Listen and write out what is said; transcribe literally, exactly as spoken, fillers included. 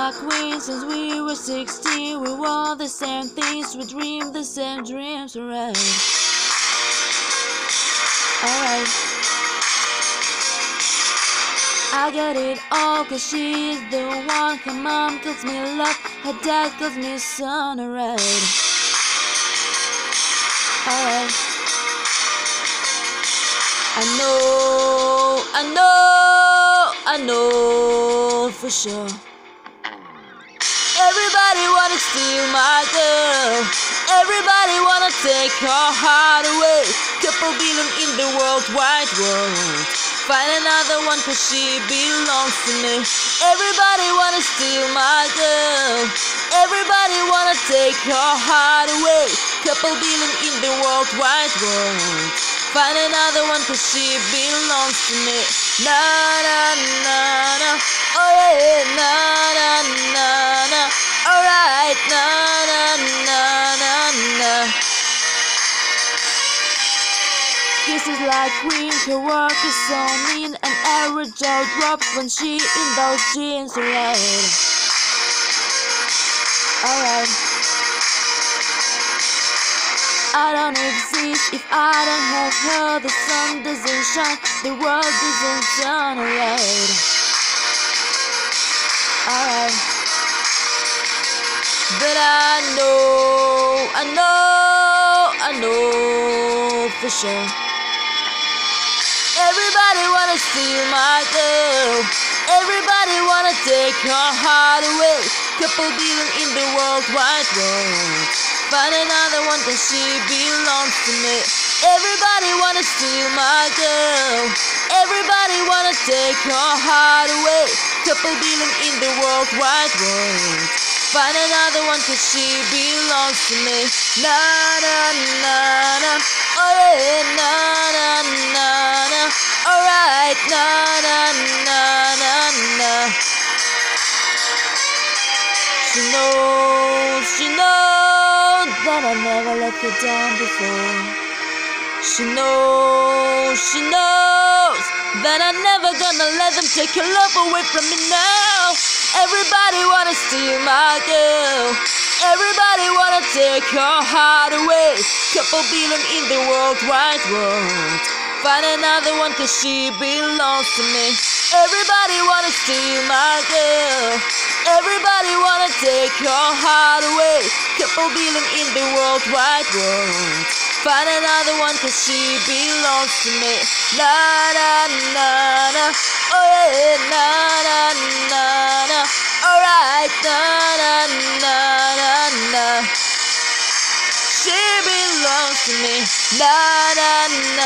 my queen since we were sixteen. We want the same things, we dream the same dreams, alright. Alright. I got it all cause she is the one. Her mom calls me love, her dad calls me son, alright. Alright. I know, I know, I know for sure. Everybody wanna steal my girl. Everybody wanna take her heart away. Couple billion in the world wide world. Find another one cause she belongs to me. Everybody wanna steal my girl. Everybody wanna take her heart away. Couple billion in the world wide world. Find another one cause she belongs to me. Na na na na. Oh yeah, na na na na. Alright, na na na na na. Kisses like queen, her work is so mean. An average jaw drops when she in those jeans, alright. Alright. I don't exist if I don't have her. The sun doesn't shine, the world doesn't turn, alright. Alright. But I know, I know, I know for sure. Everybody wanna steal my girl. Everybody wanna take her heart away. Couple billion in the world wide world. Find another one cause she belongs to me. Everybody wanna steal my girl. Everybody wanna take her heart away. Couple billion in the world wide world. Find another one cause she belongs to me. Na na na na. Oh yeah, na na na na. Alright, na na na na na. She knows, she knows that I never let her down before. She knows, she knows that I'm never gonna let them take her love away from me now. Everybody wanna steal my girl. Everybody wanna take her heart away. Couple billion in the world wide world. Find another one cause she belongs to me. Everybody wanna steal my girl. Everybody wanna take her heart away. Couple billion in the world wide world. Find another one cause she belongs to me. Na na na na. Oh yeah, na na na na. Alright, na na na na na. She belongs to me. Na na na.